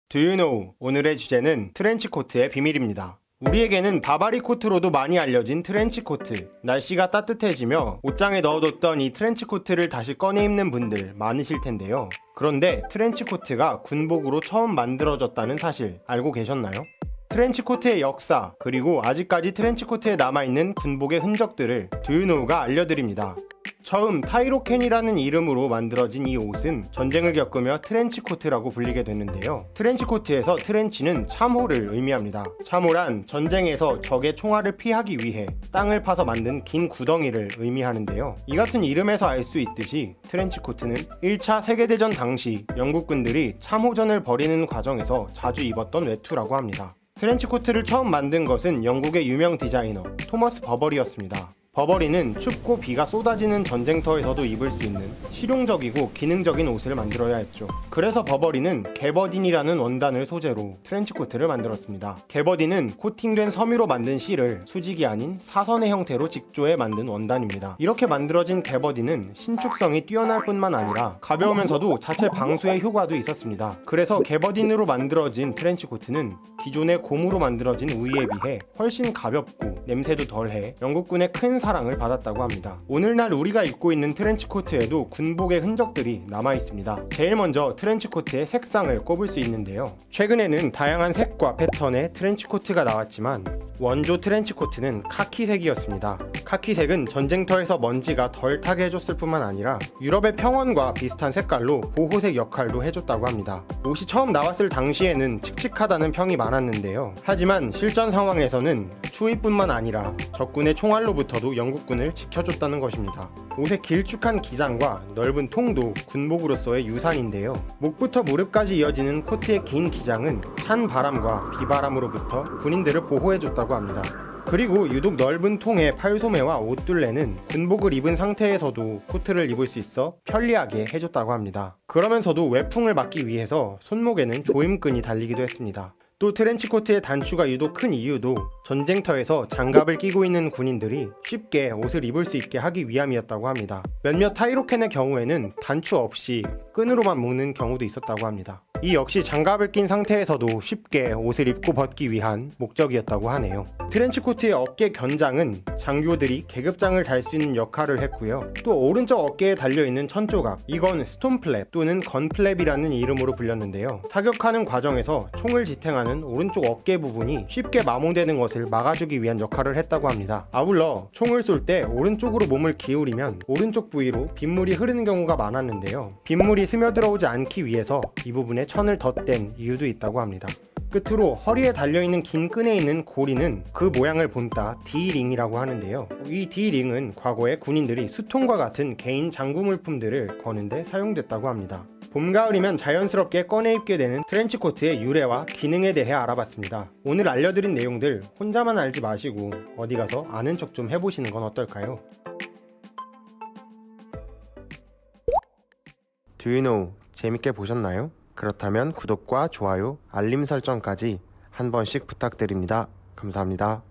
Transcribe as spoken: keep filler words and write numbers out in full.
Do you know? 오늘의 주제는 트렌치코트의 비밀입니다. 우리에게는 바바리 코트로도 많이 알려진 트렌치코트. 날씨가 따뜻해지며 옷장에 넣어뒀던 이 트렌치코트를 다시 꺼내 입는 분들 많으실 텐데요. 그런데 트렌치코트가 군복으로 처음 만들어졌다는 사실 알고 계셨나요? 트렌치코트의 역사, 그리고 아직까지 트렌치코트에 남아있는 군복의 흔적들을 Do you know가 알려드립니다. 처음 타이로켄이라는 이름으로 만들어진 이 옷은 전쟁을 겪으며 트렌치코트라고 불리게 됐는데요. 트렌치코트에서 트렌치는 참호를 의미합니다. 참호란 전쟁에서 적의 총알을 피하기 위해 땅을 파서 만든 긴 구덩이를 의미하는데요. 이 같은 이름에서 알 수 있듯이 트렌치코트는 일 차 세계대전 당시 영국군들이 참호전을 벌이는 과정에서 자주 입었던 외투라고 합니다. 트렌치코트를 처음 만든 것은 영국의 유명 디자이너 토머스 버버리였습니다. 버버리는 춥고 비가 쏟아지는 전쟁터에서도 입을 수 있는 실용적이고 기능적인 옷을 만들어야 했죠. 그래서 버버리는 게버딘이라는 원단을 소재로 트렌치코트를 만들었습니다. 게버딘은 코팅된 섬유로 만든 실을 수직이 아닌 사선의 형태로 직조해 만든 원단입니다. 이렇게 만들어진 게버딘은 신축성이 뛰어날 뿐만 아니라 가벼우면서도 자체 방수의 효과도 있었습니다. 그래서 게버딘으로 만들어진 트렌치코트는 기존의 고무로 만들어진 우위에 비해 훨씬 가볍고 냄새도 덜해 영국군의 큰 사랑을 받았다고 합니다. 오늘날 우리가 입고 있는 트렌치코트에도 군복의 흔적들이 남아있습니다. 제일 먼저 트렌치코트의 색상을 꼽을 수 있는데요. 최근에는 다양한 색과 패턴의 트렌치코트가 나왔지만 원조 트렌치코트는 카키색이었습니다. 카키색은 전쟁터에서 먼지가 덜 타게 해줬을 뿐만 아니라 유럽의 평원과 비슷한 색깔로 보호색 역할도 해줬다고 합니다. 옷이 처음 나왔을 당시에는 칙칙하다는 평이 많았는데요. 하지만 실전 상황에서는 추위뿐만 아니라 적군의 총알로부터도 영국군을 지켜줬다는 것입니다. 옷의 길쭉한 기장과 넓은 통도 군복으로서의 유산인데요. 목부터 무릎까지 이어지는 코트의 긴 기장은 찬 바람과 비바람으로부터 군인들을 보호해줬다고 합니다. 그리고 유독 넓은 통의 팔소매와 옷둘레는 군복을 입은 상태에서도 코트를 입을 수 있어 편리하게 해줬다고 합니다. 그러면서도 외풍을 막기 위해서 손목에는 조임끈이 달리기도 했습니다. 또 트렌치코트의 단추가 유독 큰 이유도 전쟁터에서 장갑을 끼고 있는 군인들이 쉽게 옷을 입을 수 있게 하기 위함이었다고 합니다. 몇몇 타이로켄의 경우에는 단추 없이 끈으로만 묶는 경우도 있었다고 합니다. 이 역시 장갑을 낀 상태에서도 쉽게 옷을 입고 벗기 위한 목적이었다고 하네요. 트렌치코트의 어깨 견장은 장교들이 계급장을 달 수 있는 역할을 했고요. 또 오른쪽 어깨에 달려있는 천조각, 이건 스톤플랩 또는 건플랩이라는 이름으로 불렸는데요. 타격하는 과정에서 총을 지탱하는 오른쪽 어깨 부분이 쉽게 마모되는 것을 막아주기 위한 역할을 했다고 합니다. 아울러 총을 쏠 때 오른쪽으로 몸을 기울이면 오른쪽 부위로 빗물이 흐르는 경우가 많았는데요. 빗물이 스며들어오지 않기 위해서 이 부분에 천을 덧댄 이유도 있다고 합니다. 끝으로 허리에 달려있는 긴 끈에 있는 고리는 그 모양을 본따 D링이라고 하는데요. 이 D링은 과거에 군인들이 수통과 같은 개인 장구 물품들을 거는데 사용됐다고 합니다. 봄, 가을이면 자연스럽게 꺼내 입게 되는 트렌치코트의 유래와 기능에 대해 알아봤습니다. 오늘 알려드린 내용들 혼자만 알지 마시고 어디 가서 아는 척 좀 해보시는 건 어떨까요? Do you know? 재밌게 보셨나요? 그렇다면 구독과 좋아요, 알림 설정까지 한 번씩 부탁드립니다. 감사합니다.